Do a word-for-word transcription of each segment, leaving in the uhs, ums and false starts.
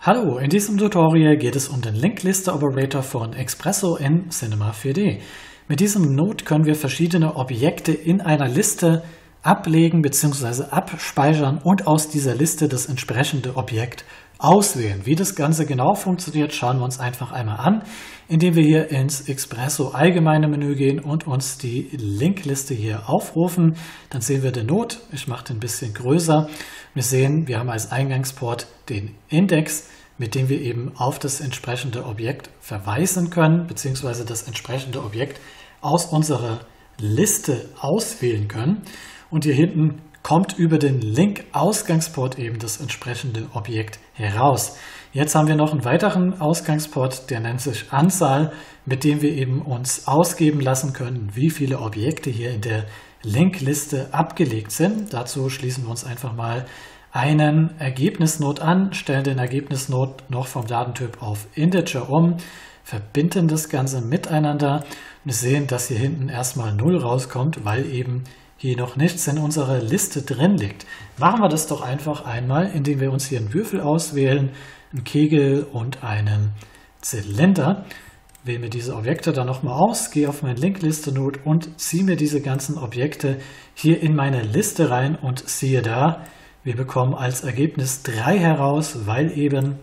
Hallo, in diesem Tutorial geht es um den Link-Liste-Operator von Expresso in Cinema vier D. Mit diesem Node können wir verschiedene Objekte in einer Liste ablegen bzw. abspeichern und aus dieser Liste das entsprechende Objekt auswählen. Wie das Ganze genau funktioniert, schauen wir uns einfach einmal an, indem wir hier ins Expresso allgemeine Menü gehen und uns die Linkliste hier aufrufen. Dann sehen wir den Node. Ich mache den ein bisschen größer. Wir sehen, wir haben als Eingangsport den Index, mit dem wir eben auf das entsprechende Objekt verweisen können, beziehungsweise das entsprechende Objekt aus unserer Liste auswählen können. Und hier hinten kommt über den Link-Ausgangsport eben das entsprechende Objekt heraus. Jetzt haben wir noch einen weiteren Ausgangsport, der nennt sich Anzahl, mit dem wir eben uns ausgeben lassen können, wie viele Objekte hier in der Linkliste abgelegt sind. Dazu schließen wir uns einfach mal einen Ergebnisnode an, stellen den Ergebnisnode noch vom Datentyp auf Integer um, verbinden das Ganze miteinander. Wir sehen, dass hier hinten erstmal null rauskommt, weil eben hier noch nichts in unserer Liste drin liegt. Machen wir das doch einfach einmal, indem wir uns hier einen Würfel auswählen, einen Kegel und einen Zylinder. Wähle mir diese Objekte dann nochmal aus, gehe auf meinen Linkliste-Node und ziehe mir diese ganzen Objekte hier in meine Liste rein und siehe da, wir bekommen als Ergebnis drei heraus, weil eben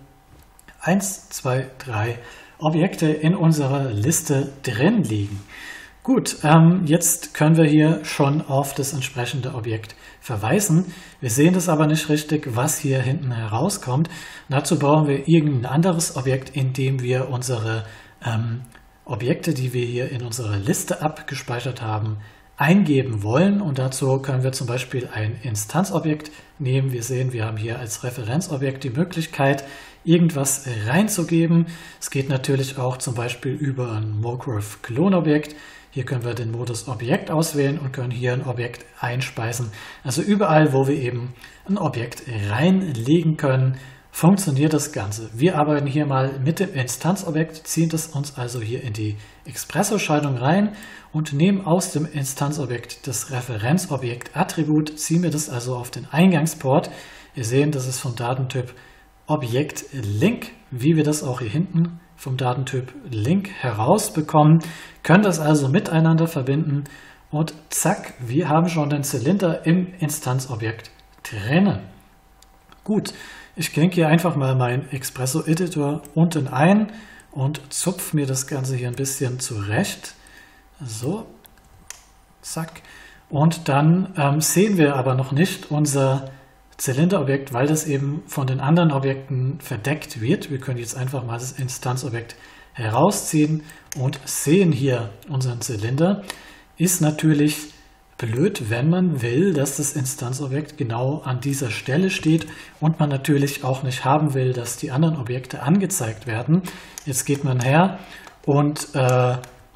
eins, zwei, drei Objekte in unserer Liste drin liegen. Gut, ähm, jetzt können wir hier schon auf das entsprechende Objekt verweisen. Wir sehen das aber nicht richtig, was hier hinten herauskommt. Und dazu brauchen wir irgendein anderes Objekt, in dem wir unsere ähm, Objekte, die wir hier in unserer Liste abgespeichert haben, eingeben wollen. Und dazu können wir zum Beispiel ein Instanzobjekt nehmen. Wir sehen, wir haben hier als Referenzobjekt die Möglichkeit, irgendwas reinzugeben. Es geht natürlich auch zum Beispiel über ein Mograph-Klonobjekt. Hier können wir den Modus Objekt auswählen und können hier ein Objekt einspeisen. Also überall, wo wir eben ein Objekt reinlegen können, funktioniert das Ganze. Wir arbeiten hier mal mit dem Instanzobjekt, ziehen das uns also hier in die Expresso-Schaltung rein und nehmen aus dem Instanzobjekt das Referenzobjekt-Attribut, ziehen wir das also auf den Eingangsport. Wir sehen, das ist vom Datentyp Objekt Link, wie wir das auch hier hinten vom Datentyp Link herausbekommen, können das also miteinander verbinden und zack, wir haben schon den Zylinder im Instanzobjekt drinnen. Gut, ich klinke hier einfach mal meinen Expresso-Editor unten ein und zupfe mir das Ganze hier ein bisschen zurecht. So, zack. Und dann ähm, sehen wir aber noch nicht unser Zylinderobjekt, weil das eben von den anderen Objekten verdeckt wird. Wir können jetzt einfach mal das Instanzobjekt herausziehen und sehen hier unseren Zylinder. Ist natürlich blöd, wenn man will, dass das Instanzobjekt genau an dieser Stelle steht und man natürlich auch nicht haben will, dass die anderen Objekte angezeigt werden. Jetzt geht man her und äh,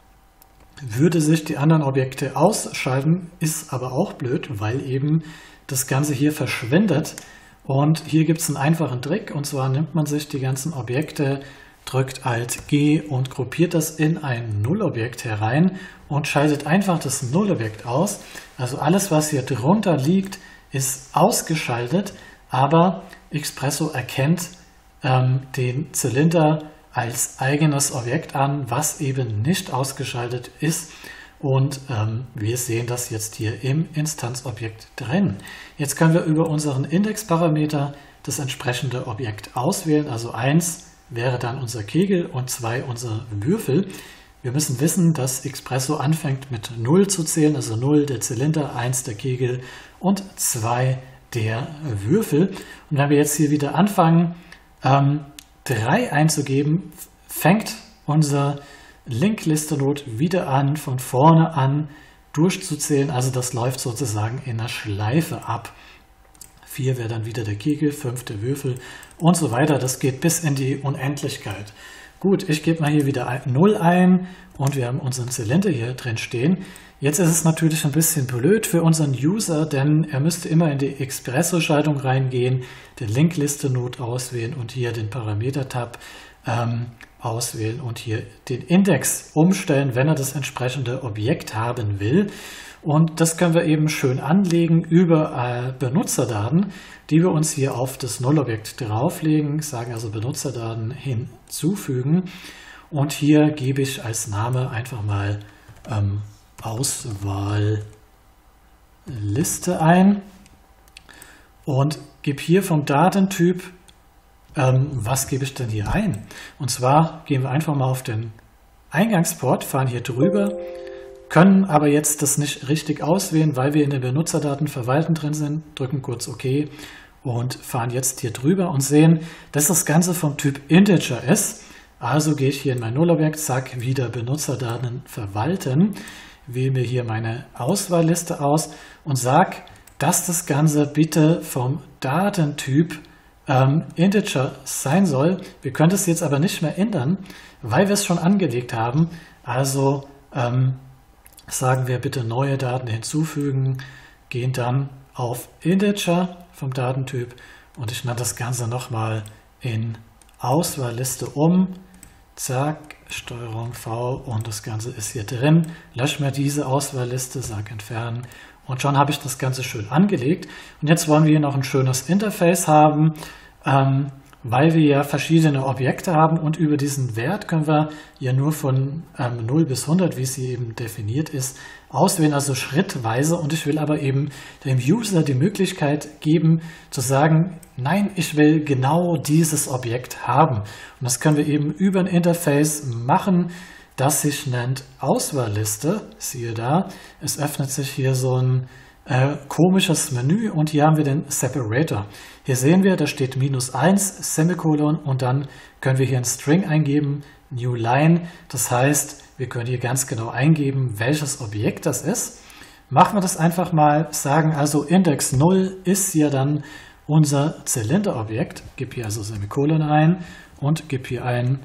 würde sich die anderen Objekte ausschalten, ist aber auch blöd, weil eben das Ganze hier verschwindet. Und hier gibt es einen einfachen Trick, und zwar nimmt man sich die ganzen Objekte, drückt Alt G und gruppiert das in ein Nullobjekt herein und schaltet einfach das Nullobjekt aus. Also alles, was hier drunter liegt, ist ausgeschaltet, aber Expresso erkennt ähm, den Zylinder als eigenes Objekt an, was eben nicht ausgeschaltet ist. Und ähm, wir sehen das jetzt hier im Instanzobjekt drin. Jetzt können wir über unseren Indexparameter das entsprechende Objekt auswählen. Also eins wäre dann unser Kegel und zwei unser Würfel. Wir müssen wissen, dass Expresso anfängt mit null zu zählen, also null der Zylinder, eins der Kegel und zwei der Würfel. Und wenn wir jetzt hier wieder anfangen, ähm, drei einzugeben, fängt unser Linkliste-Node wieder an, von vorne an durchzuzählen. Also das läuft sozusagen in einer Schleife ab. vier wäre dann wieder der Kegel, fünf der Würfel und so weiter. Das geht bis in die Unendlichkeit. Gut, ich gebe mal hier wieder null ein und wir haben unseren Zylinder hier drin stehen. Jetzt ist es natürlich ein bisschen blöd für unseren User, denn er müsste immer in die Expresso-Schaltung reingehen, den Linkliste-Node auswählen und hier den Parameter-Tab ähm, auswählen und hier den Index umstellen, wenn er das entsprechende Objekt haben will. Und das können wir eben schön anlegen über äh, Benutzerdaten, die wir uns hier auf das Nullobjekt drauflegen, sagen also Benutzerdaten hinzufügen. Und hier gebe ich als Name einfach mal ähm, Auswahlliste ein und gebe hier vom Datentyp, ähm, was gebe ich denn hier ein? Und zwar gehen wir einfach mal auf den Eingangsport, fahren hier drüber, können aber jetzt das nicht richtig auswählen, weil wir in den Benutzerdaten verwalten drin sind, drücken kurz OK und fahren jetzt hier drüber und sehen, dass das Ganze vom Typ Integer ist. Also gehe ich hier in mein Nullobjekt, sage wieder Benutzerdaten verwalten, wähle mir hier meine Auswahlliste aus und sage, dass das Ganze bitte vom Datentyp ähm, Integer sein soll. Wir können das jetzt aber nicht mehr ändern, weil wir es schon angelegt haben. Also ähm, sagen wir bitte neue Daten hinzufügen, gehen dann auf Integer vom Datentyp und ich nenne das Ganze nochmal in Auswahlliste um. Zack, Steuerung V und das Ganze ist hier drin. Lösche mir diese Auswahlliste, sage entfernen und schon habe ich das Ganze schön angelegt. Und jetzt wollen wir hier noch ein schönes Interface haben, ähm, weil wir ja verschiedene Objekte haben und über diesen Wert können wir ja nur von ähm, null bis hundert, wie es hier eben definiert ist, auswählen, also schrittweise. Und ich will aber eben dem User die Möglichkeit geben zu sagen, nein, ich will genau dieses Objekt haben. Und das können wir eben über ein Interface machen, das sich nennt Auswahlliste. Siehe da, es öffnet sich hier so ein äh, komisches Menü und hier haben wir den Separator. Hier sehen wir, da steht minus eins, Semikolon und dann können wir hier ein String eingeben, New Line. Das heißt, wir können hier ganz genau eingeben, welches Objekt das ist. Machen wir das einfach mal, sagen also Index null ist ja dann unser Zylinderobjekt. Gib hier also Semikolon ein und gib hier ein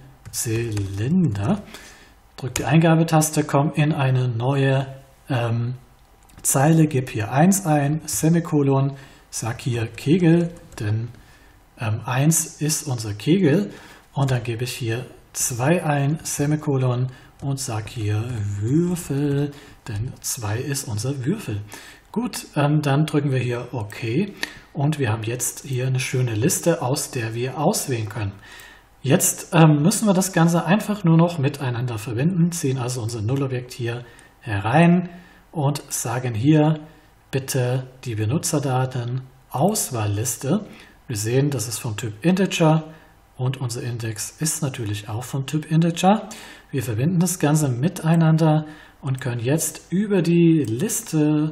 Zylinder. Drück die Eingabetaste, komm in eine neue ähm, Zeile, gib hier eins ein, Semikolon, sag hier Kegel, denn ähm, eins ist unser Kegel und dann gebe ich hier zwei ein, Semikolon und sag hier Würfel, denn zwei ist unser Würfel. Gut, ähm, dann drücken wir hier OK und wir haben jetzt hier eine schöne Liste, aus der wir auswählen können. Jetzt ähm, müssen wir das Ganze einfach nur noch miteinander verbinden, ziehen also unser Nullobjekt hier herein und sagen hier bitte die Benutzerdaten Auswahlliste. Wir sehen, das ist vom Typ Integer und unser Index ist natürlich auch vom Typ Integer. Wir verbinden das Ganze miteinander und können jetzt über die Liste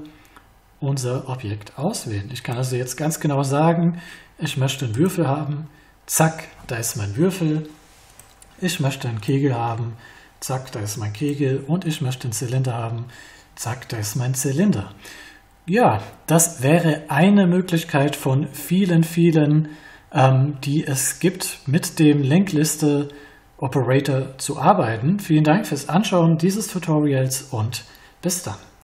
unser Objekt auswählen. Ich kann also jetzt ganz genau sagen, ich möchte einen Würfel haben, zack, da ist mein Würfel. Ich möchte einen Kegel haben, zack, da ist mein Kegel und ich möchte einen Zylinder haben, zack, da ist mein Zylinder. Ja, das wäre eine Möglichkeit von vielen, vielen, ähm, die es gibt, mit dem Linkliste Operator zu arbeiten. Vielen Dank fürs Anschauen dieses Tutorials und bis dann.